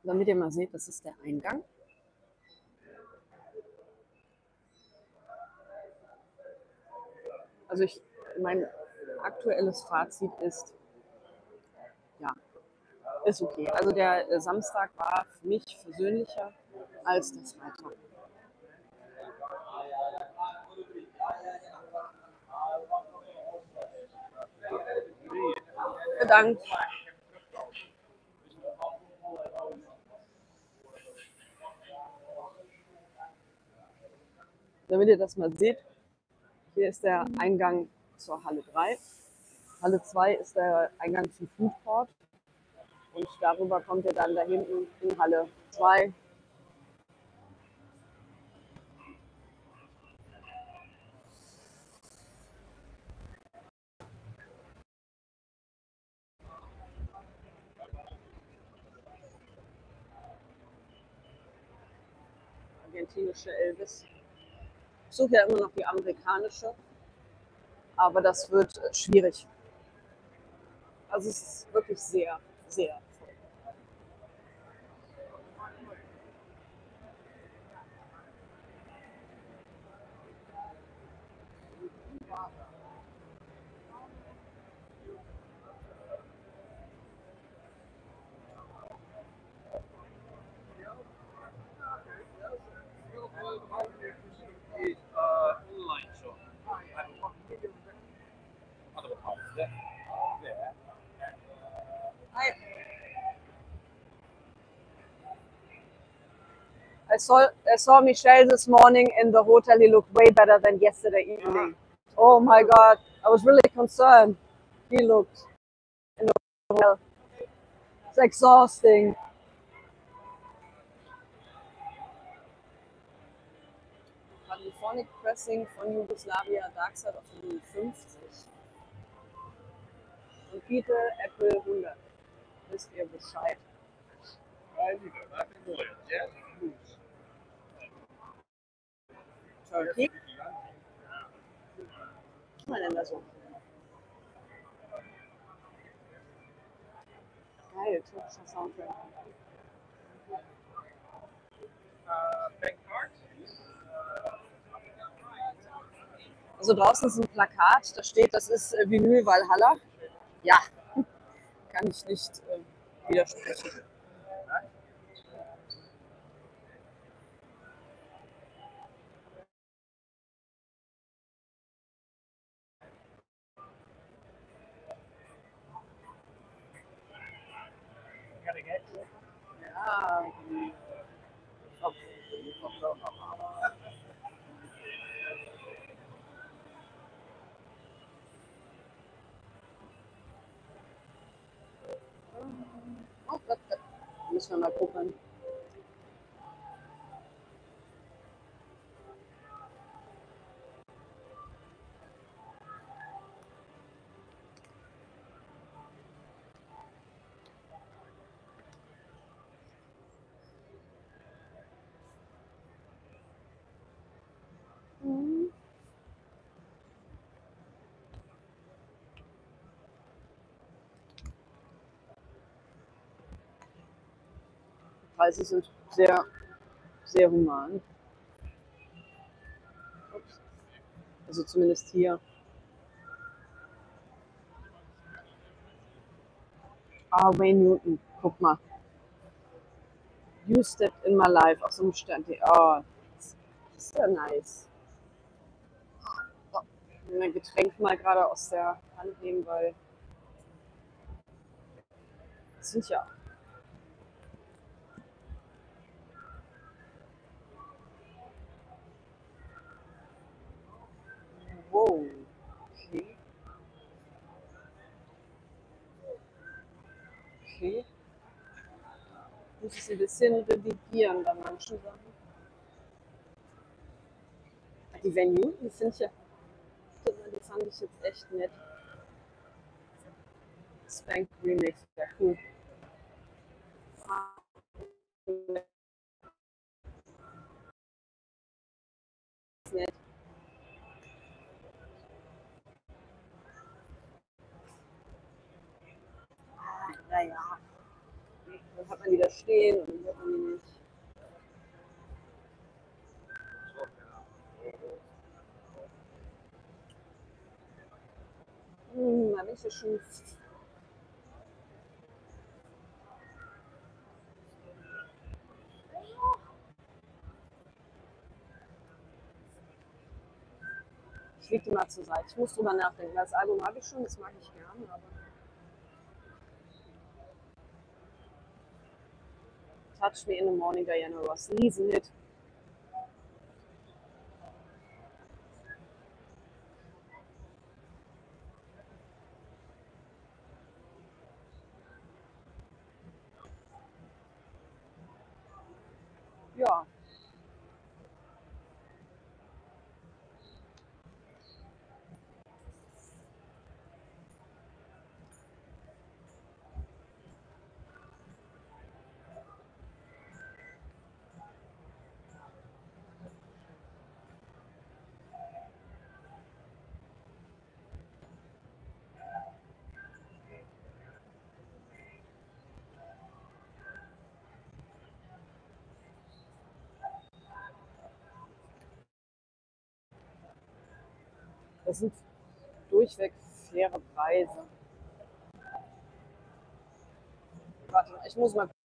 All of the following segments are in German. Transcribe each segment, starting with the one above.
Damit ihr mal seht, das ist der Eingang. Also mein aktuelles Fazit ist, ja, ist okay. Also der Samstag war für mich versöhnlicher als der Freitag. Bedankt. Damit ihr das mal seht, hier ist der Eingang zur Halle 3. Halle 2 ist der Eingang zum Food Court. Und darüber kommt ihr dann da hinten in Halle 2. Argentinische Elvis. Ich suche ja immer noch die amerikanische, aber das wird schwierig. Also es ist wirklich sehr, sehr voll. Hi. I saw Michelle this morning in the hotel. He looked way better than yesterday evening. Oh my God, I was really concerned. He looked in the hotel. It's exhausting. Californic Pressing von Yugoslavia Darkside auf 50. Und Beetle Apple 100. Wisst ihr Bescheid? Turkey? Was war denn da so? Geil, türkischer Soundtrack. Also draußen ist ein Plakat, da steht, das ist Vinyl Valhalla. Ja, kann ich nicht widersprechen. Ja. Oh, das müssen wir mal gucken. Die Preise sind sehr, sehr human. Ups. Also zumindest hier. Ah, Wayne Newton, guck mal. You stepped in my life auf so einem Stand. Oh, das ist ja nice. So, ich will mein Getränk mal gerade aus der Hand nehmen, weil das sind ja. Wow. Okay. Okay. Muss ich ein bisschen revidieren bei manchen Sachen. Die Van Newton finde ich ja, die fand ich jetzt echt nett. Spank Remix, ja cool. Nett. Ja, ja. Dann hat man die da stehen und dann hört man die nicht. Da bin ich ja schon. Ich leg die mal zur Seite. Ich muss drüber nachdenken. Das Album habe ich schon, das mag ich gerne, aber Touch Me in the Morning, Diana Ross. Riesenhit. Ja, das sind durchweg faire Preise. Warte, ich muss mal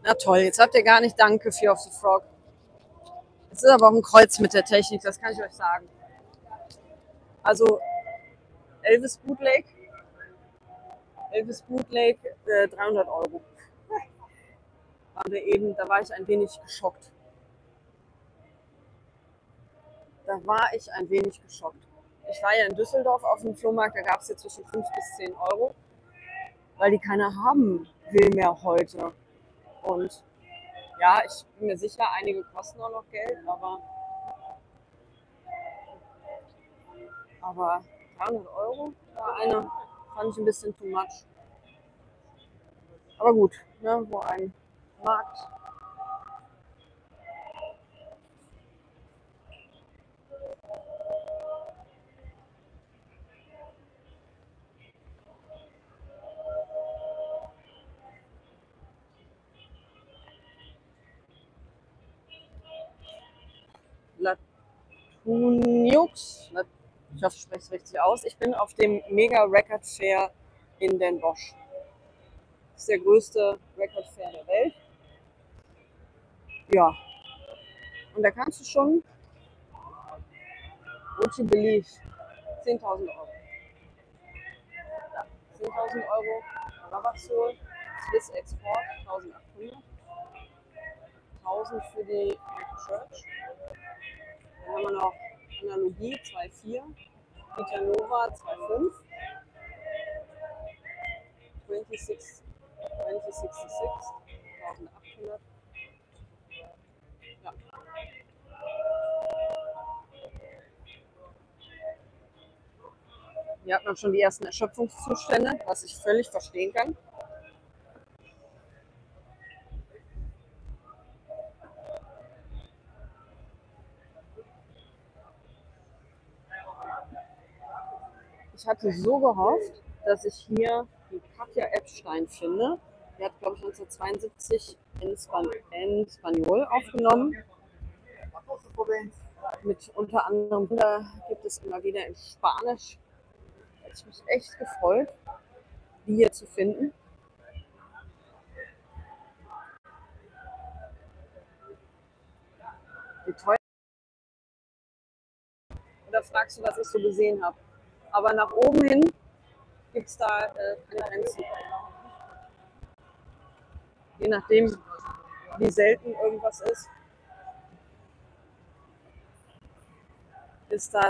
Na toll, jetzt habt ihr gar nicht Danke Fear of the Frog. Es ist aber auch ein Kreuz mit der Technik, das kann ich euch sagen. Also Elvis Bootleg, 300 Euro. Da war ich ein wenig geschockt. Ich war ja in Düsseldorf auf dem Flohmarkt, da gab es jetzt zwischen 5 bis 10 Euro, weil die keiner haben will mehr heute. Und ja, ich bin mir sicher, einige kosten auch noch Geld, aber 300 Euro war eine, fand ich ein bisschen too much. Aber gut, ne, wo ein Markt. Latuniux, ich hoffe, ich spreche es richtig aus. Ich bin auf dem Mega Record Fair in Den Bosch. Das ist der größte Record Fair der Welt. Ja, und da kannst du schon, would you believe, 10.000 Euro. Ja, 10.000 Euro Ravazol, Swiss Export, 1.800. 1.000 für die Church. Dann haben wir noch Analogie 2,4, Vitanova 2,5, 2066, 1.800. Ja. Hier hat man schon die ersten Erschöpfungszustände, was ich völlig verstehen kann. Ich hatte so gehofft, dass ich hier die Katja Epstein finde. Die hat, glaube ich, 1972 in Spanjol aufgenommen. Mit unter anderem gibt es immer wieder in Spanisch. Da hätte ich mich echt gefreut, die hier zu finden. Wie teuer? Oder fragst du, was ich so gesehen habe? Aber nach oben hin gibt es da keine Grenzen. Je nachdem, wie selten irgendwas ist, ist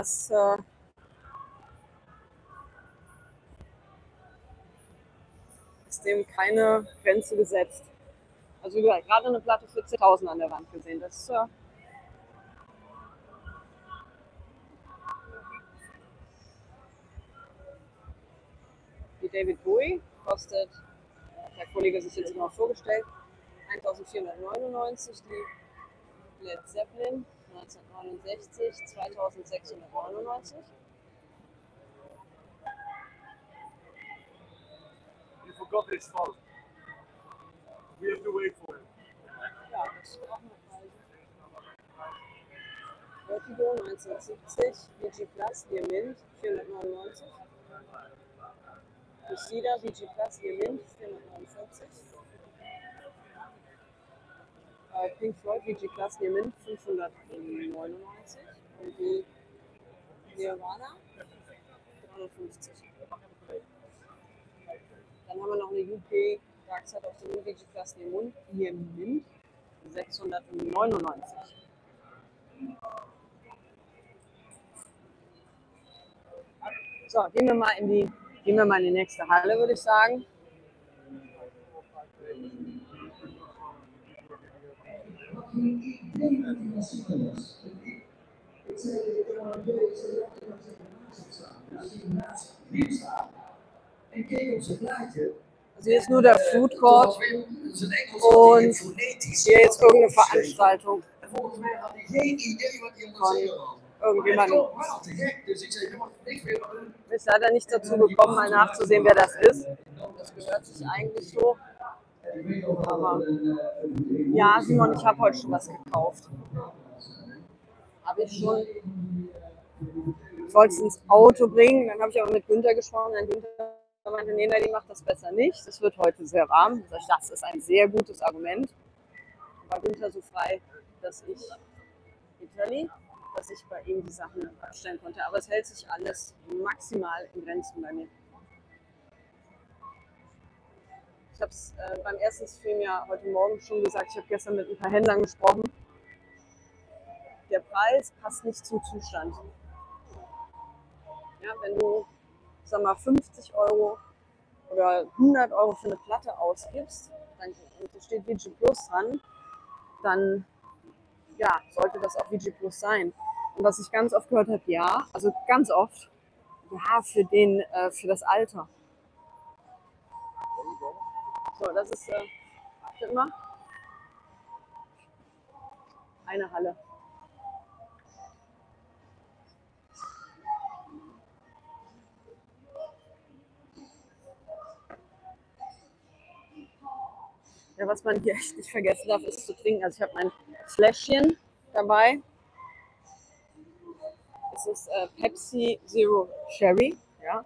dem keine Grenze gesetzt. Also wie gesagt, gerade eine Platte für 10.000 an der Wand gesehen. Das ist die David Bowie kostet, der Kollege sich jetzt mal vorgestellt, 1.499, die Led Zeppelin 1969, 2.699. You forgot this phone. We have to wait for it. Ja, das ist auch noch Vertigo 1970, VG Plus, Diamant 499. Lucida, VG Plus, Diamant 449. Pink Floyd, VG Plus, Diamant 599. Und die Nirvana 350. Dann haben wir noch eine UK Dark Side of the Moon VG Plus Diamant 699. So, gehen wir mal in die nächste Halle, würde ich sagen. Also hier ist nur der Food Court und hier jetzt irgendeine Veranstaltung von irgendjemandem. Ich bin leider nicht dazu gekommen, mal nachzusehen, wer das ist. Das gehört sich eigentlich so. Aber ja, Simon, ich habe heute schon was gekauft. Habe ich schon. Ich wollte es ins Auto bringen, dann habe ich aber mit Günther gesprochen. Dann Günther meinte, nee, die macht das besser nicht. Es wird heute sehr warm. Das ist ein sehr gutes Argument. war Günther so frei, dass ich bei ihm die Sachen abstellen konnte. Aber es hält sich alles maximal in Grenzen bei mir. Ich habe es beim ersten Stream ja heute Morgen schon gesagt, ich habe gestern mit ein paar Händlern gesprochen. Der Preis passt nicht zum Zustand. Ja, wenn du, sag mal, 50 Euro oder 100 Euro für eine Platte ausgibst, dann und da steht VG Plus dran, dann ja, sollte das auch VG Plus sein. Und was ich ganz oft gehört habe, ja, also ganz oft, ja, für das Alter. So, das ist, achtet immer, eine Halle. Ja, was man hier echt nicht vergessen darf, ist zu trinken. Also ich habe mein Fläschchen dabei. Es ist Pepsi Zero Cherry. Ja.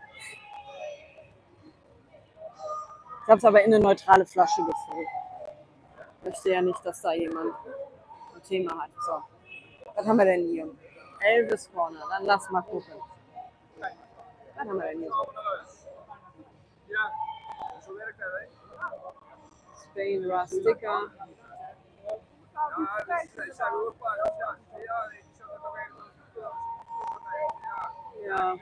Ich habe es aber in eine neutrale Flasche gefüllt. Ich möchte ja nicht, dass da jemand ein Thema hat. So, was haben wir denn hier? Elvis Corner. Dann lass mal gucken. Was haben wir denn hier? Spain Rustica. Ja.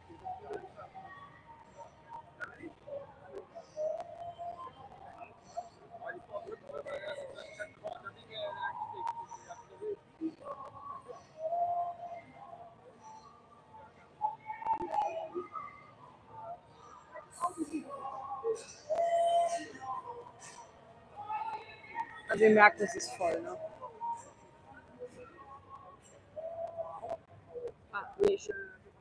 Also ihr merkt, es ist voll, ne? Ah, nee, ich...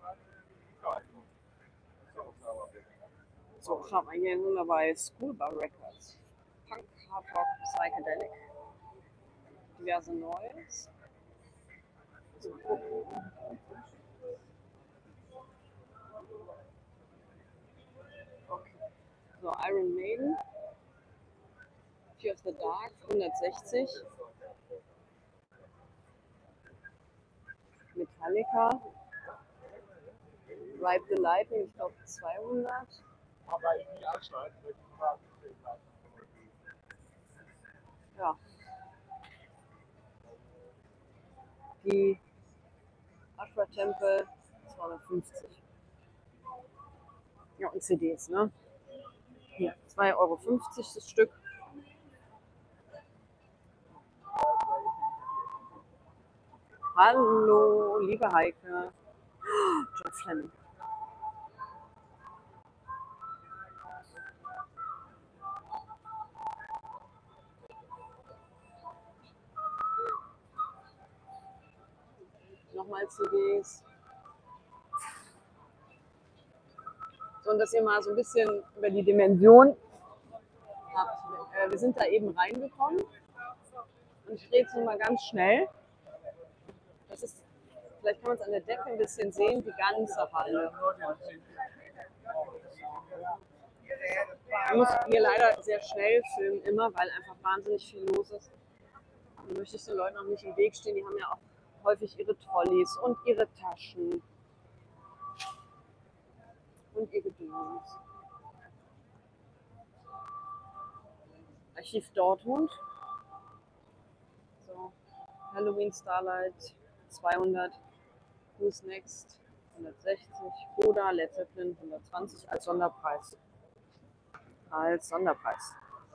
So, schaut mal, hier sind wir bei Schoolbar Records. Punk, Hard Rock, Psychedelic. Diverse Neues. So, mal gucken. Okay. So, Iron Maiden. Fear of the Dark, 160. Metallica. Ride the Lightning, ich glaube 200. Ja. Die Ashra Temple 250. Ja, und CDs, ne? Hier, 2,50 € das Stück. Hallo, liebe Heike. John Fleming. Nochmal CDs. So, und dass ihr mal so ein bisschen über die Dimension habt. Wir sind da eben reingekommen. Und ich drehe jetzt nur mal ganz schnell. Das ist, vielleicht kann man es an der Decke ein bisschen sehen, die ganze Halle. Ich muss hier leider sehr schnell filmen, immer, weil einfach wahnsinnig viel los ist. Da möchte ich den Leuten auch nicht im Weg stehen. Die haben ja auch häufig ihre Trolleys und ihre Taschen und ihre Gedöns. Archiv Dortmund. So, Halloween Starlight 200. Who's Next 160. Koda, Led Zeppelin 120 als Sonderpreis. Als Sonderpreis.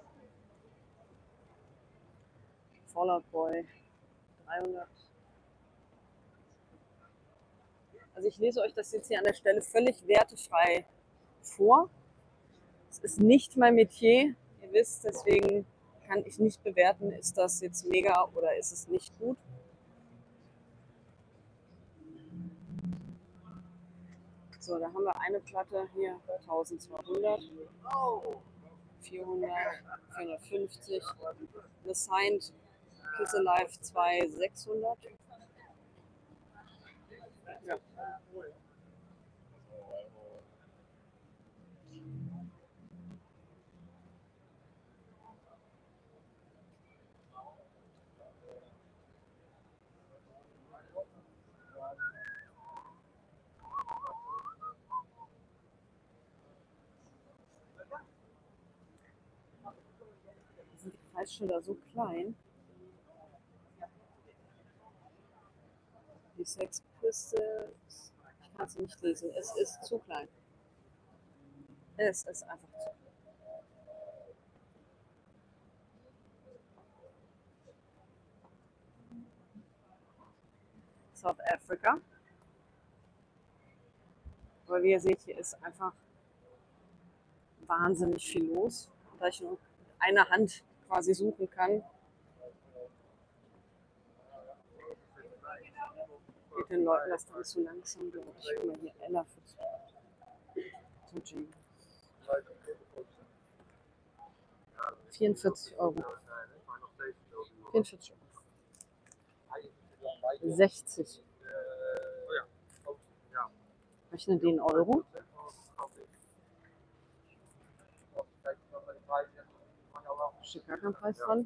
Fallout Boy 300. Also ich lese euch das jetzt hier an der Stelle völlig wertefrei vor. Es ist nicht mein Metier, ihr wisst, deswegen kann ich nicht bewerten, ist das jetzt mega oder ist es nicht gut. So, da haben wir eine Platte hier, 1200, 400, 450, The Signed Kiss Alive 2, 600. Ja. Preisschilder so klein. Die Sex Pistols. Ich kann es nicht lesen. Es ist zu klein. Es ist einfach zu klein. South Africa. Aber wie ihr seht, hier ist einfach wahnsinnig viel los. Da ich nur mit einer Hand quasi suchen kann, geht den Leuten das dann zu langsam durch. Guck mal hier, Ella für Suji. 44 Euro. 44 Euro. 60. Rechne den Euro. Steht gar kein Preis dran.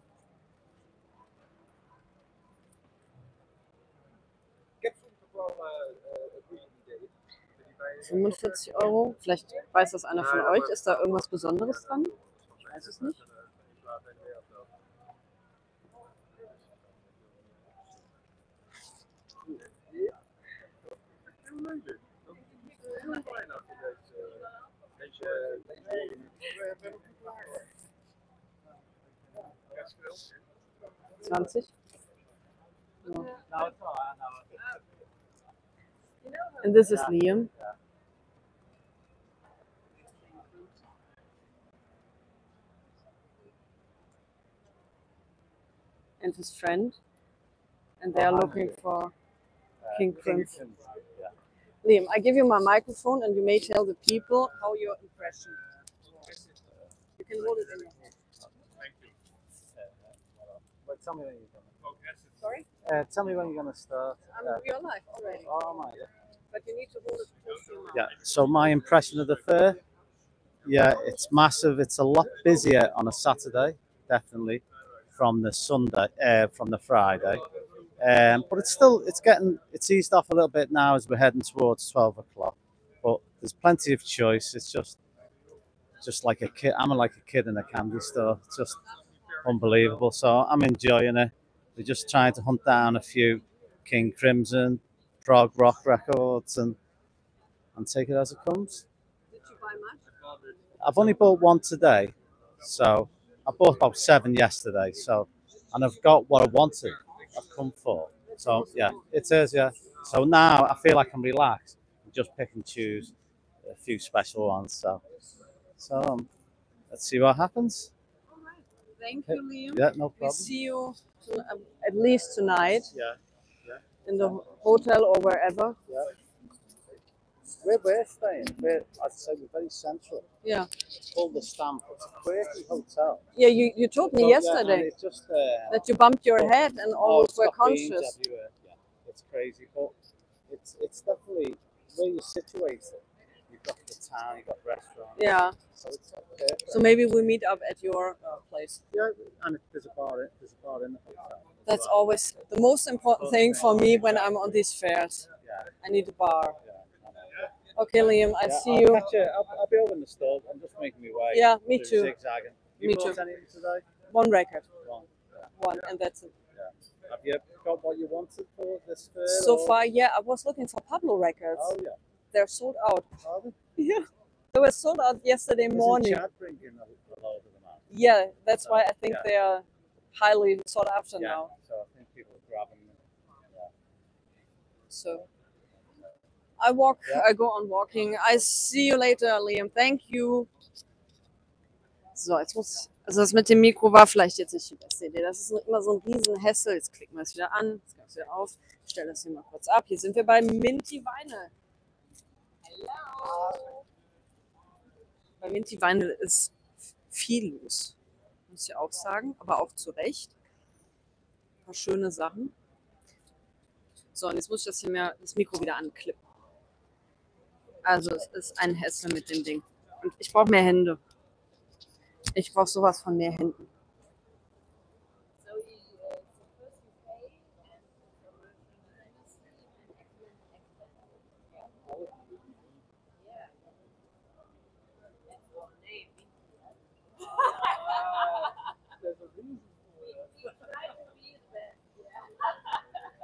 €45. Vielleicht weiß das einer von euch. Ist da irgendwas Besonderes dran? Ich weiß es nicht. $20. So. And this is Liam. And his friend. And they are looking for King Crimson. Liam, I give you my microphone and you may tell the people how your impression. You can hold it in your hand. Thank you. But tell me when you're gonna. Sorry? Tell me when you're gonna start. You're live already. Oh my. Yeah. But you need to hold it close to your mouth. Yeah. So my impression of the fair. Yeah, it's massive. It's a lot busier on a Saturday, definitely, from the Sunday, from the Friday. But it's eased off a little bit now as we're heading towards 12 o'clock. But there's plenty of choice. It's just like a kid. I'm like a kid in a candy store. It's just unbelievable. So I'm enjoying it. We're just trying to hunt down a few King Crimson, prog rock records, and take it as it comes. Did you buy much? I've only bought one today, so I bought about 7 yesterday. So, and I've got what I wanted. I've come for. So yeah, it is. Yeah. So now I feel like I'm relaxed. Just pick and choose a few special ones. So let's see what happens. All right. Thank you, Liam. Yeah, no We problem. see you at least tonight Yeah. in the hotel or wherever. Yeah. We're staying. I'd say we're very central. Yeah. It's called the Stamp. It's a quirky hotel. Yeah, you told me So, yesterday and it's just that you bumped your head and almost it's were got beams conscious. everywhere. Yeah, it's crazy, but it's definitely where you're situated. You've got the town, you've got restaurants. Yeah. So it's perfect. So maybe we meet up at your place. Yeah, and there's a bar in the hotel. That's always the most important thing for me when I'm on these fairs. Yeah. I need a bar. Yeah. Okay, Liam, I Yeah, see I'll you. catch you. I'll be over in the store. I'm just making my way. Yeah, me through too. Zigzagging. You Me bought too. anything today? One record. One. Yeah. One, and that's it. Yeah. Have you got what you wanted for this fair? So or- far, yeah, I was looking for Pablo records. Oh yeah. They're sold out. Are they? Yeah. They were sold out yesterday morning. Isn't Chad bringing a load of them out? Yeah, that's why I think Yeah. they are highly sought after Yeah. now. So I think people are grabbing them. Yeah. So I Ja. I go on walking. I see you later, Liam. Thank you. So, also das mit dem Mikro war vielleicht jetzt nicht die beste Idee. Das ist immer so ein Riesenhässel. Jetzt klicken wir es wieder an, jetzt gehen wir es wieder auf. Ich stelle das hier mal kurz ab. Hier sind wir bei Minty Vinyl. Hello. Bei Minty Vinyl ist viel los, muss ich auch sagen, aber auch zu Recht. Ein paar schöne Sachen. So, und jetzt muss ich das Mikro wieder anklippen. Also es ist ein Hassel mit dem Ding. Und ich brauche mehr Hände. Ich brauche sowas von mehr Händen. There's a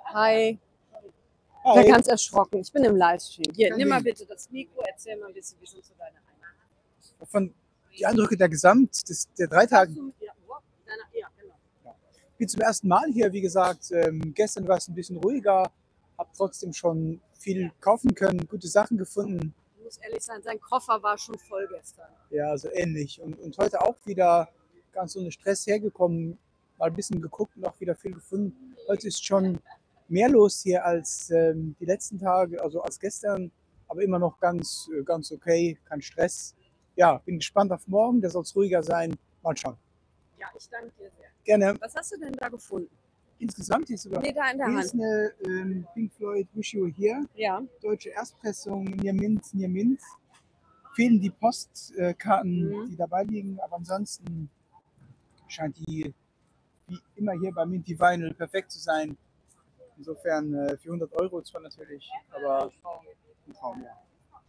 Hi. Ich bin Hi. ganz erschrocken. Ich bin im Livestream. Hier, Kein nimm mal Ding. bitte das Mikro, erzähl mal ein bisschen, wie sind so deine Eindrücke? Von die Eindrücke der der 3 Tage. Ja, ja, genau. Ich bin zum ersten Mal hier, wie gesagt. Gestern war es ein bisschen ruhiger, habe trotzdem schon viel kaufen können, gute Sachen gefunden. Ich muss ehrlich sein, sein Koffer war schon voll gestern. Ja, so ähnlich. Und heute auch wieder ganz ohne Stress hergekommen, mal ein bisschen geguckt und auch wieder viel gefunden. Heute ist schon mehr los hier als die letzten Tage, also als gestern, aber immer noch ganz okay, kein Stress. Ja, bin gespannt auf morgen, da soll es ruhiger sein. Mal schauen. Ja, ich danke dir sehr. Gerne. Was hast du denn da gefunden? Insgesamt hier sogar. Nee, da in der Hier Hand. ist eine Pink Floyd Wish You Were Here, Ja. deutsche Erstpressung, Near Mint. Fehlen die Postkarten, die dabei liegen, aber ansonsten scheint die wie immer hier bei Minty Vinyl perfekt zu sein. Insofern für 100 Euro zwar natürlich, aber ein Traum, ja.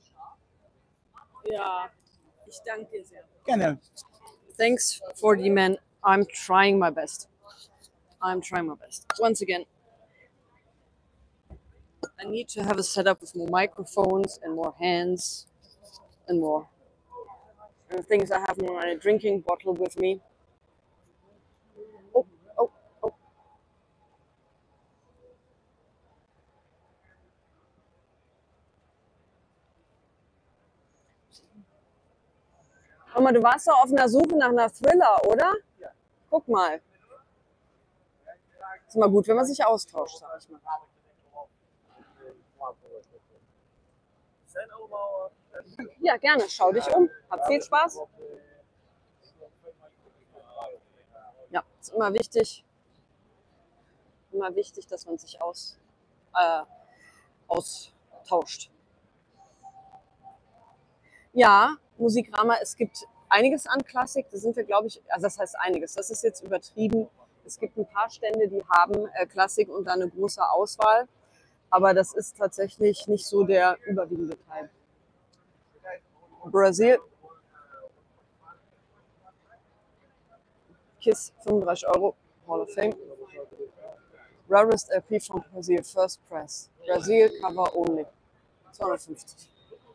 Ja, ich danke dir sehr. Gerne. Thanks for the man. I'm trying my best. I'm trying my best. Once again, I need to have a setup with more microphones and more hands and more things. I have my drinking bottle with me. Oh, oh, oh. Guck mal, du warst doch auf einer Suche nach einer Thriller, oder? Ja. Guck mal. Ist mal gut, wenn man sich austauscht, sag ich mal. Ja, gerne. Schau dich um. Hab viel Spaß. Ja, ist immer wichtig. Immer wichtig, dass man sich austauscht. Ja, Musikrama, es gibt einiges an Klassik. Da sind wir, glaube ich, also das heißt einiges. Das ist jetzt übertrieben. Es gibt ein paar Stände, die haben Klassik und dann eine große Auswahl. Aber das ist tatsächlich nicht so der überwiegende Teil. Brasil. Kiss, 35 Euro. Hall of Fame. Rarest LP from Brazil, First Press. Brazil, cover only. 250.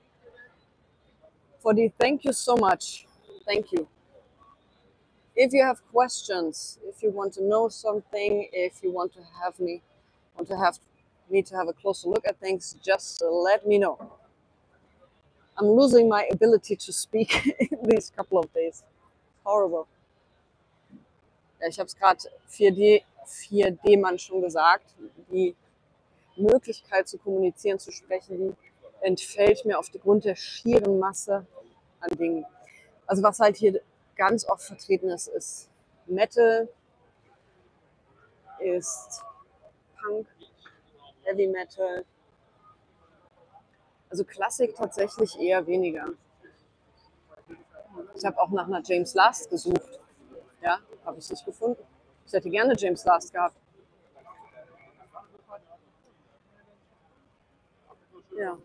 Fodi, thank you so much. Thank you. If you have questions, if you want to know something, if you want to have me to have a closer look at things, just let me know. I'm losing my ability to speak in these couple of days. Horrible. Ja, ich habe es gerade 4D-Mann schon gesagt. Die Möglichkeit zu kommunizieren, zu sprechen, die entfällt mir aufgrund der schieren Masse an Dingen. Also was halt hier ganz oft vertreten ist, ist Metal, ist Punk, Heavy Metal. Also Klassik tatsächlich eher weniger. Ich habe auch nach einer James Last gesucht. Ja, habe ich nicht gefunden. Ich hätte gerne James Last gehabt. Ja.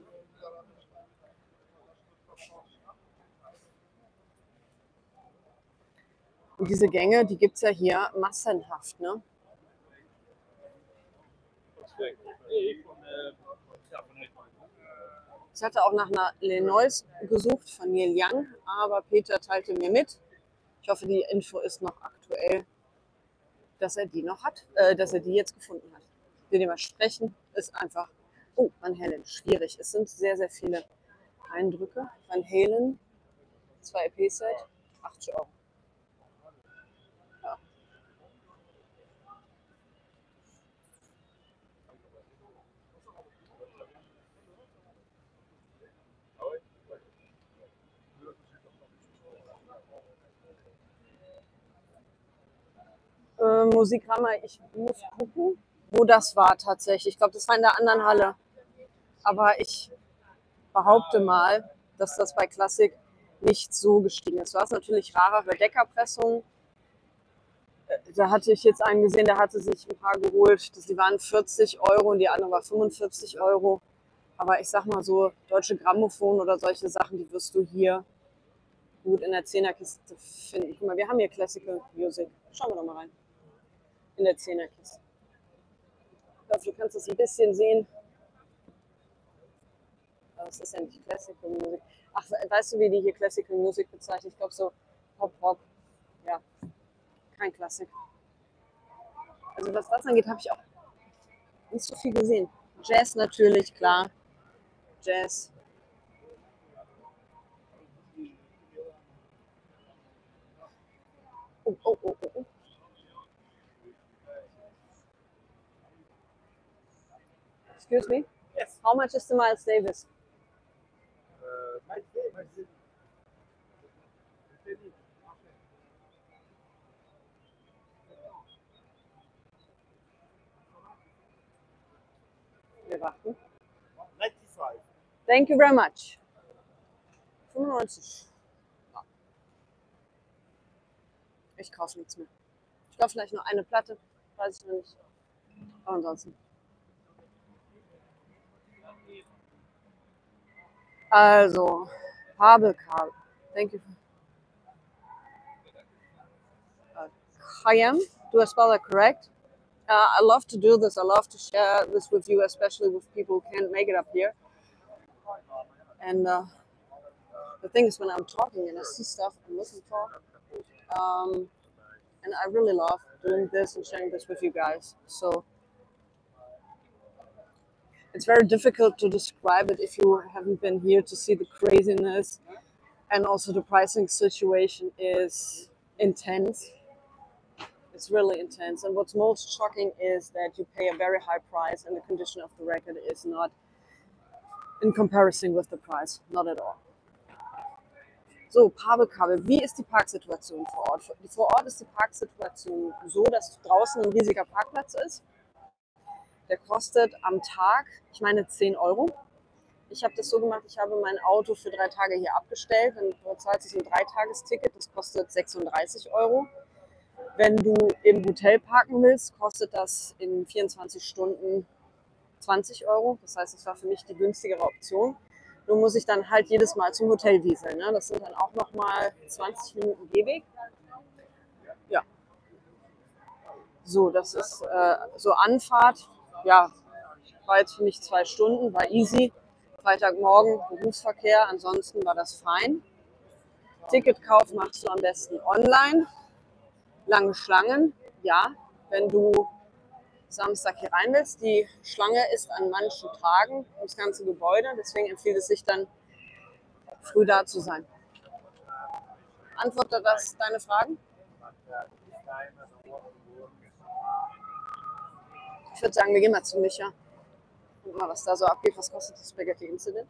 Und diese Gänge, die gibt es ja hier massenhaft, ne? Ich hatte auch nach einer Lenois gesucht von Neil Young, aber Peter teilte mir mit. Ich hoffe, die Info ist noch aktuell, dass er die noch hat, dass er die jetzt gefunden hat. Wir dem mal sprechen, ist einfach, oh, Van Halen, schwierig. Es sind sehr, sehr viele Eindrücke. Van Halen, 2 EP-Set, 80 Euro. Ja. Musikrama, ich muss gucken, wo das war tatsächlich. Ich glaube, das war in der anderen Halle. Aber ich behaupte mal, dass das bei Klassik nicht so gestiegen ist. Du hast natürlich rarere Deckerpressungen. Da hatte ich jetzt einen gesehen, der hatte sich ein paar geholt. Die waren 40 Euro und die andere war 45 Euro. Aber ich sag mal so, deutsche Grammophon oder solche Sachen, die wirst du hier gut in der Zehnerkiste finden. Guck mal, wir haben hier Classical Music. Schauen wir doch mal rein. In der Zehnerkiste. Ich hoffe, du kannst es ein bisschen sehen. Aber es ist ja nicht Classical Music. Ach, weißt du, wie die hier Classical Music bezeichnen? Ich glaube so Pop-Rock. Ja, kein Klassik. Also was das angeht, habe ich auch nicht so viel gesehen. Jazz natürlich, klar. Jazz. Oh, oh, oh, oh, oh. Excuse me? Yes. How much is the Miles Davis? Wir warten. 95. Thank you very much. 95. Ja. Ich kaufe nichts mehr. Ich kaufe vielleicht noch eine Platte. Weiß ich noch nicht. Aber ansonsten. Also, Kabel. Thank you. Khayyam, do I spell that correct? I love to do this. I love to share this with you, especially with people who can't make it up here. And the thing is, when I'm talking and I see stuff I'm looking for, and I really love doing this and sharing this with you guys. So it's very difficult to describe it if you haven't been here to see the craziness, and also the pricing situation is intense. It's really intense, and what's most shocking is that you pay a very high price and the condition of the record is not in comparison with the price, not at all. So, Kabel. Wie ist die Parksituation vor Ort? Vor Ort ist die Parksituation so, dass draußen ein riesiger Parkplatz ist. Der kostet am Tag, ich meine, 10 Euro. Ich habe das so gemacht, ich habe mein Auto für 3 Tage hier abgestellt. Dann bezahlt sich ein 3-Tages-Ticket, das kostet 36 Euro. Wenn du im Hotel parken willst, kostet das in 24 Stunden 20 Euro. Das heißt, es war für mich die günstigere Option. Nur muss ich dann halt jedes Mal zum Hotel wieseln. Ne? Das sind dann auch nochmal 20 Minuten Gehweg. Ja. So, das ist so Anfahrt. Ja, war jetzt für mich 2 Stunden, war easy. Freitagmorgen Berufsverkehr, ansonsten war das fein. Ticketkauf machst du am besten online. Lange Schlangen, ja, wenn du Samstag hier rein willst. Die Schlange ist an manchen Tagen ums ganze Gebäude, deswegen empfiehlt es sich dann, früh da zu sein. Antwortet das deine Fragen? Ich würde sagen, wir gehen mal zu Micha und mal, was da so abgeht. Was kostet das Spaghetti Incident?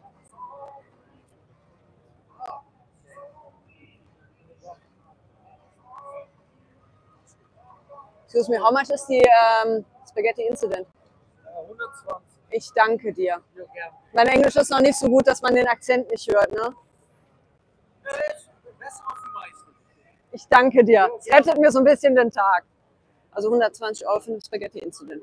Excuse me, how much is the Spaghetti Incident? 120. Ich danke dir. Ja, gern. Mein Englisch ist noch nicht so gut, dass man den Akzent nicht hört, ne? Besser auf die meisten. Ich danke dir. Es rettet mir so ein bisschen den Tag. Also 120 Euro für den Spaghetti Incident.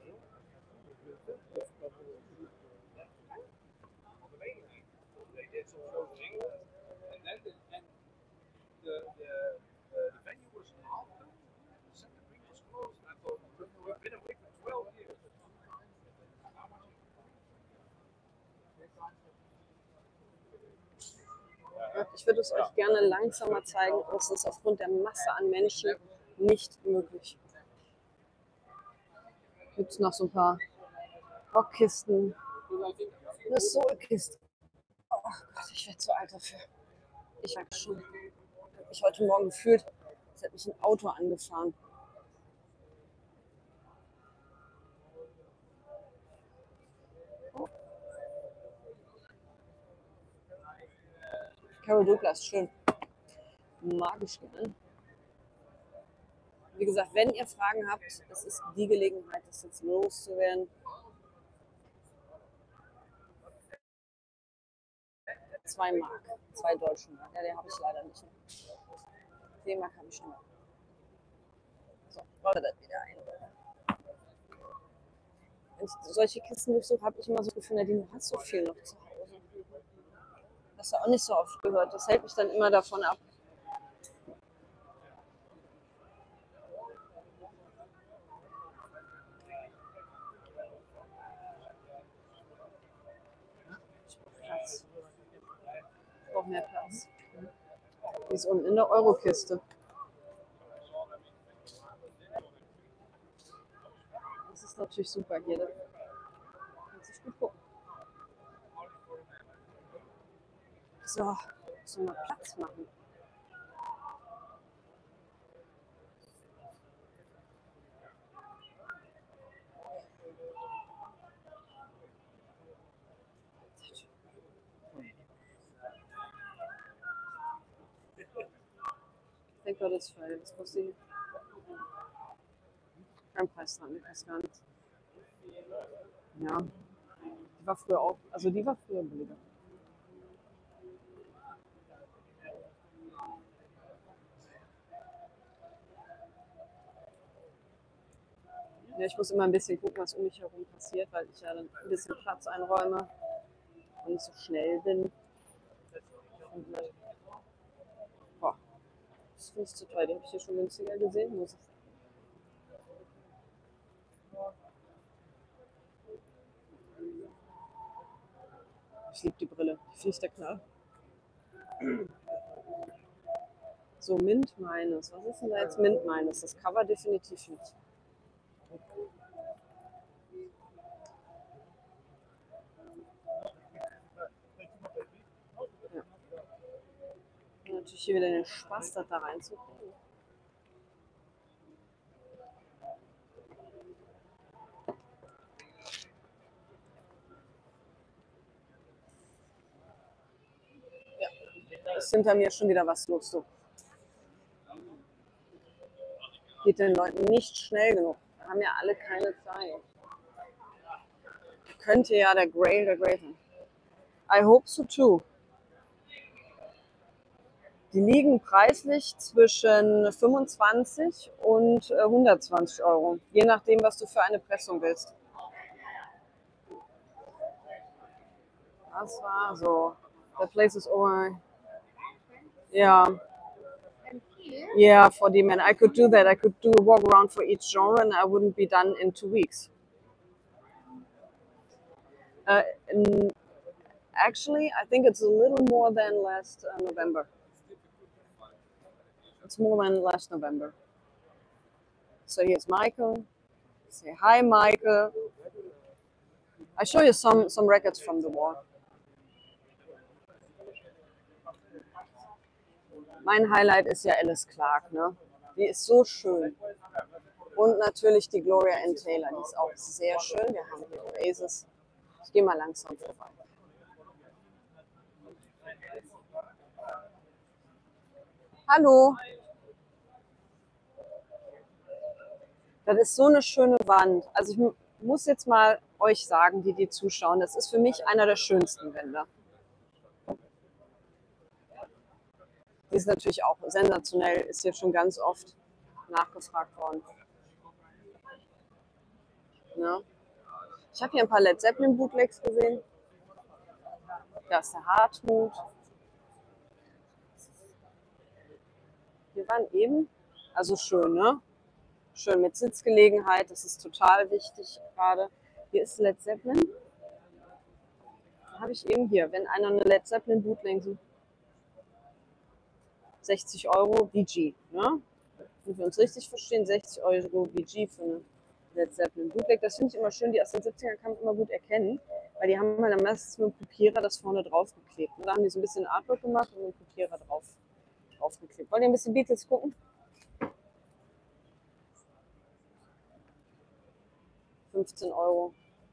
Ich würde es euch gerne langsamer zeigen, aber es ist aufgrund der Masse an Menschen nicht möglich. Gibt es noch so ein paar Rockkisten, eine Soulkiste. Oh Gott, ich werde zu alt dafür. Ich sag schon, ich habe mich heute Morgen gefühlt, als hätte mich ein Auto angefahren. Carol Douglas, schön. Mag ich gern. Wie gesagt, wenn ihr Fragen habt, es ist die Gelegenheit, das jetzt loszuwerden. 2 Mark, 2 deutsche Mark. Ja, den habe ich leider nicht. Den Mark habe ich schon mal. So, rollt das wieder ein. Wenn ich solche Kisten durchsuche, habe ich immer so das Gefühl, Nadine, du hast so viel noch zu Hause. Das hast du auch nicht so oft gehört. Das hält mich dann immer davon ab. mehr Platz. Die ist unten in der Eurokiste. Das ist natürlich super hier. Da kannst du gut gucken. So, müssen wir mal Platz machen. Thank God it's Friday. Was kostet die? Kein Preis dran, ich weiß gar nicht. Ja, die war früher auch, also die war früher billiger. Ja, ich muss immer ein bisschen gucken, was um mich herum passiert, weil ich ja dann ein bisschen Platz einräume und nicht so schnell bin. Und, boah, das finde ich zu teuer. Die habe ich hier schon günstiger gesehen, muss ich sagen. Ich liebe die Brille, die finde ich der Knall. So, Mint Minus. Was ist denn da jetzt Mint Minus? Das Cover definitiv nicht. Ja. Und natürlich hier wieder den Spaß, das da reinzukriegen. Ja, ist hinter mir schon wieder was los. So. Geht den Leuten nicht schnell genug. Wir haben ja alle keine Zeit. Könnte ja der Grail sein. I hope so too. Die liegen preislich zwischen 25 und 120 Euro. Je nachdem, was du für eine Pressung willst. Das war so. The place is over. Yeah. Yeah, for the men. I could do that. I could do a walk around for each genre and I wouldn't be done in 2 weeks. Actually, I think it's a little more than last November. It's more than last November. So here's Michael. Say hi, Michael. I show you some records from the war. Mein Highlight ist ja Alice Clark, ne? Die ist so schön. Und natürlich die Gloria Ann Taylor, die ist auch sehr schön. Wir haben hier Oasis. Ich gehe mal langsam vorbei. Hallo. Das ist so eine schöne Wand. Also ich muss jetzt mal euch sagen, die zuschauen, das ist für mich einer der schönsten Wände. Die ist natürlich auch sensationell, ist hier schon ganz oft nachgefragt worden. Ja. Ich habe hier ein paar Led Zeppelin Bootlegs gesehen. Da ist der Hartmut. Wir waren eben, also schön, ne? Schön mit Sitzgelegenheit, das ist total wichtig gerade. Hier ist Led Zeppelin. Da habe ich eben hier, wenn einer eine Led Zeppelin Bootleg sucht, 60 Euro VG, ne? Wenn wir uns richtig verstehen, 60 Euro VG für eine Led Zeppelin Bootleg. Das finde ich immer schön, die aus den 70ern kann man immer gut erkennen, weil die haben dann meistens mit dem Kopierer das vorne drauf geklebt. Und da haben die so ein bisschen Artwork gemacht und mit dem Kopierer draufgeklebt. Wollt ihr ein bisschen Beatles gucken? 15 Euro,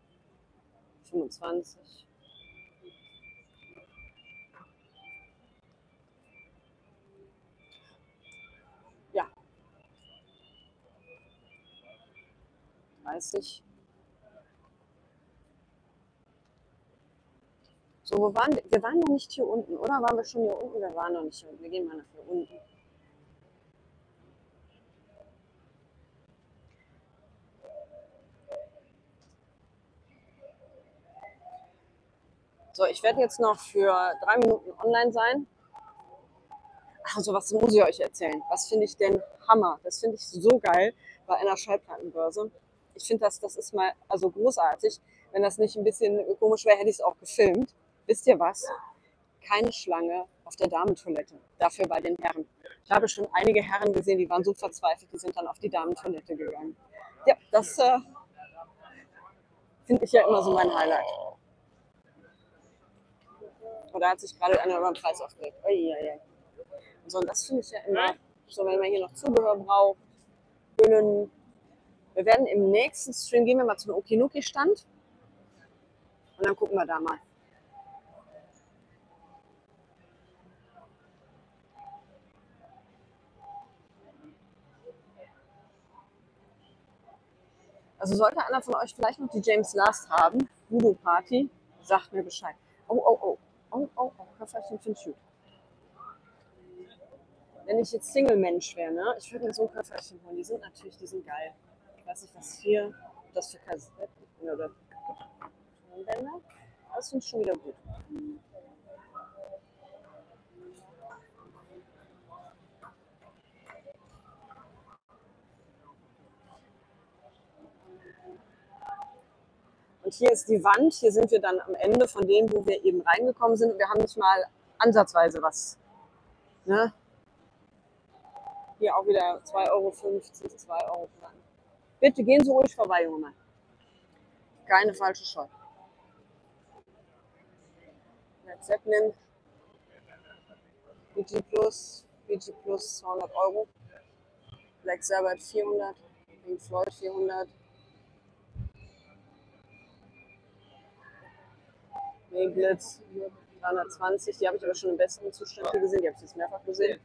25. Ja. 30. So, wo waren wir? Wir waren noch nicht hier unten, oder? Waren wir schon hier unten? Wir waren noch nicht hier unten. Wir gehen mal nach hier unten. So, ich werde jetzt noch für 3 Minuten online sein. Also was muss ich euch erzählen? Was finde ich denn Hammer? Das finde ich so geil bei einer Schallplattenbörse. Ich finde das ist mal also großartig. Wenn das nicht ein bisschen komisch wäre, hätte ich es auch gefilmt. Wisst ihr was? Keine Schlange, auf der Damentoilette. Dafür bei den Herren. Ich habe schon einige Herren gesehen, die waren so verzweifelt, die sind dann auf die Damentoilette gegangen. Ja, das finde ich ja immer so mein Highlight. Oder hat sich gerade einer über den Preis aufgeregt? Uiuiui. So, und das finde ich ja immer so, wenn man hier noch Zubehör braucht, Hüllen. Wir werden im nächsten Stream, gehen wir mal zum Okinuki-Stand und dann gucken wir da mal. Also sollte einer von euch vielleicht noch die James Last haben, Voodoo Party, sagt mir Bescheid. Oh, Köfferchen finde ich gut. Wenn ich jetzt Single-Mensch wäre, ne, ich würde mir so ein Köfferchen holen. Die sind geil. Ich weiß nicht, was hier, das für Kassetten oder Tonbänder. Das finde ich schon wieder gut. Und hier ist die Wand, hier sind wir dann am Ende von dem, wo wir eben reingekommen sind. Und wir haben nicht mal ansatzweise was. Ne? Hier auch wieder 2,50 Euro, 2 Euro. Bitte gehen Sie ruhig vorbei, Junge Mann. Keine falsche Scheu. Led Zeppelin, BG Plus 200 Euro. Black Sabbath 400, Pink Floyd 400. Blitz 320, die habe ich aber schon im besseren Zustand hier gesehen, die habe ich jetzt mehrfach gesehen.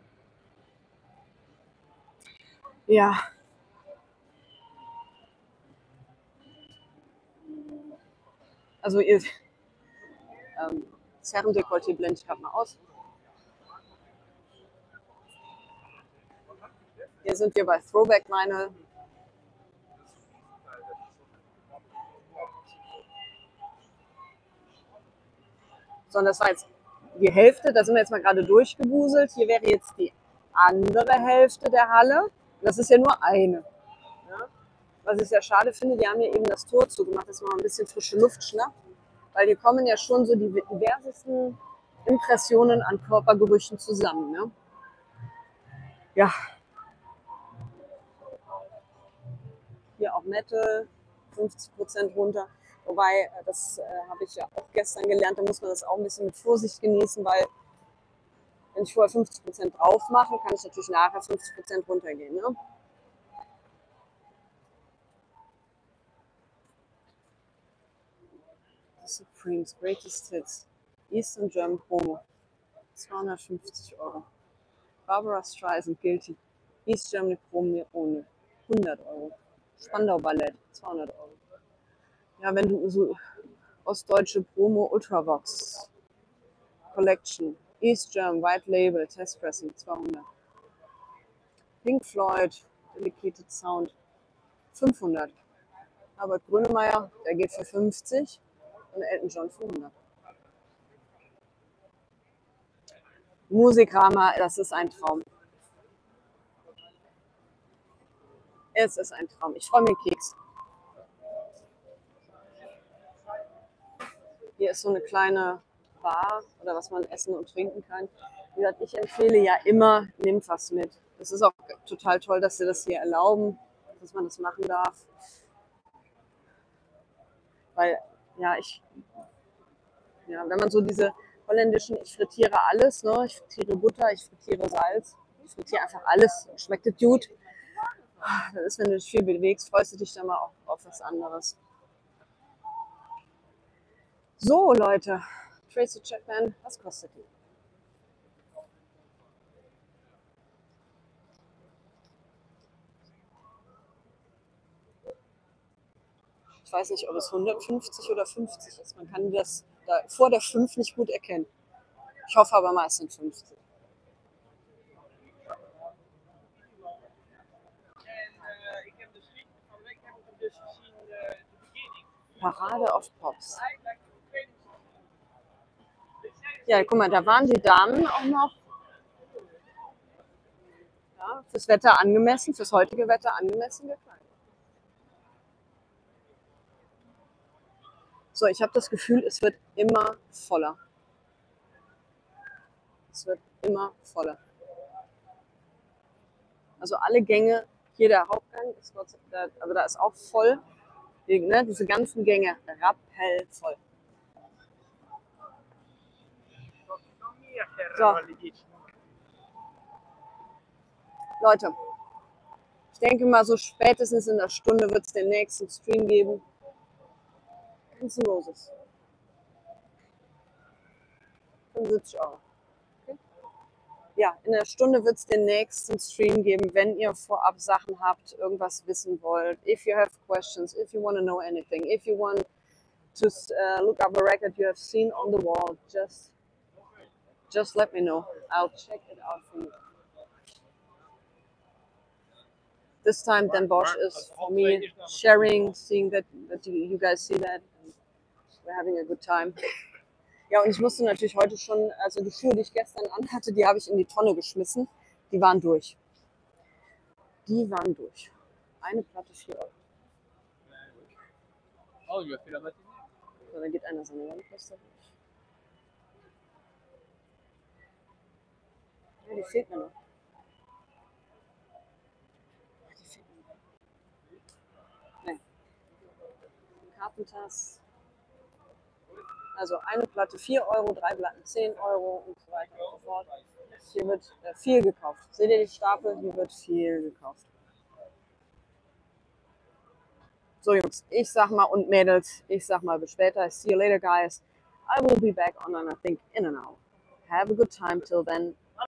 Ja. Also ihr das Herrendekolleté blende ich gerade mal aus. Hier sind wir bei Throwback Vinyl. So, und das war jetzt die Hälfte, da sind wir jetzt mal gerade durchgewuselt. Hier wäre jetzt die andere Hälfte der Halle. Das ist ja nur eine. Ja? Was ich sehr schade finde, die haben hier eben das Tor zugemacht, dass man mal ein bisschen frische Luft schnappt. Weil hier kommen ja schon so die diversesten Impressionen an Körpergerüchen zusammen. Ne? Ja. Hier auch Metal, 50% runter. Wobei, das habe ich ja auch gestern gelernt, da muss man das auch ein bisschen mit Vorsicht genießen, weil wenn ich vorher 50% drauf mache, kann ich natürlich nachher 50% runtergehen. Ne? Supremes Greatest Hits, Eastern German Promo, 250 Euro. Barbara Streisand Guilty, East Germany Promo ohne, 100 Euro. Spandau Ballett, 200 Euro. Ja, wenn du so ostdeutsche Promo Ultravox Collection, East German White Label, Test Pressing, 200. Pink Floyd, Dedicated Sound, 500. Albert Grönemeyer, der geht für 50 und Elton John für 100. Musikrama, das ist ein Traum. Es ist ein Traum. Ich freue mich Keks. Hier ist so eine kleine Bar oder was man essen und trinken kann. Wie gesagt, ich empfehle ja immer, nehmt was mit. Das ist auch total toll, dass sie das hier erlauben, dass man das machen darf. Weil, ja, wenn man so diese holländischen, ich frittiere alles, ne? Ich frittiere Butter, ich frittiere Salz, ich frittiere einfach alles. Schmeckt das gut? Das ist, wenn du dich viel bewegst, freust du dich dann mal auch auf was anderes. So, Leute, Tracy Chapman, was kostet die? Ich weiß nicht, ob es 150 oder 50 ist. Man kann das da vor der 5 nicht gut erkennen. Ich hoffe aber mal, es sind 50. Parade of Pops. Ja, guck mal, da waren die Damen auch noch. Ja, fürs Wetter angemessen, fürs heutige Wetter angemessen gekleidet. So, ich habe das Gefühl, es wird immer voller. es wird immer voller. Also alle Gänge, hier der Hauptgang ist Gott sei Dank, aber da ist auch voll. Ne, diese ganzen Gänge rappellvoll. So. Leute, ich denke mal, so spätestens in einer Stunde wird es den nächsten Stream geben. Guns N' Roses. 75 €. Okay. Ja, in einer Stunde wird es den nächsten Stream geben, wenn ihr vorab Sachen habt, irgendwas wissen wollt. If you have questions, if you want to know anything, if you want to look up a record you have seen on the wall, just let me know. I'll check it out for you. This time, Dan Bosch is for me sharing, seeing that you guys see that. And we're having a good time. Ja, und ich musste natürlich heute schon, also die Schuhe, die ich gestern anhatte, die habe ich in die Tonne geschmissen. Die waren durch. Die waren durch. Eine Platte 4 €. Oh, il va faire la matinée. So, dann geht einer seine Landposter durch. Ja, die fehlt mir noch. Die fehlt mir noch. Nee. Carpenters. Also eine Platte 4 €, 3 Platten 10 € und so weiter und so fort. Hier wird viel gekauft. Seht ihr die Stapel? Hier wird viel gekauft. So Jungs, ich sag mal und Mädels, ich sag mal bis später. See you later guys. I will be back on I think in an hour. Have a good time till then.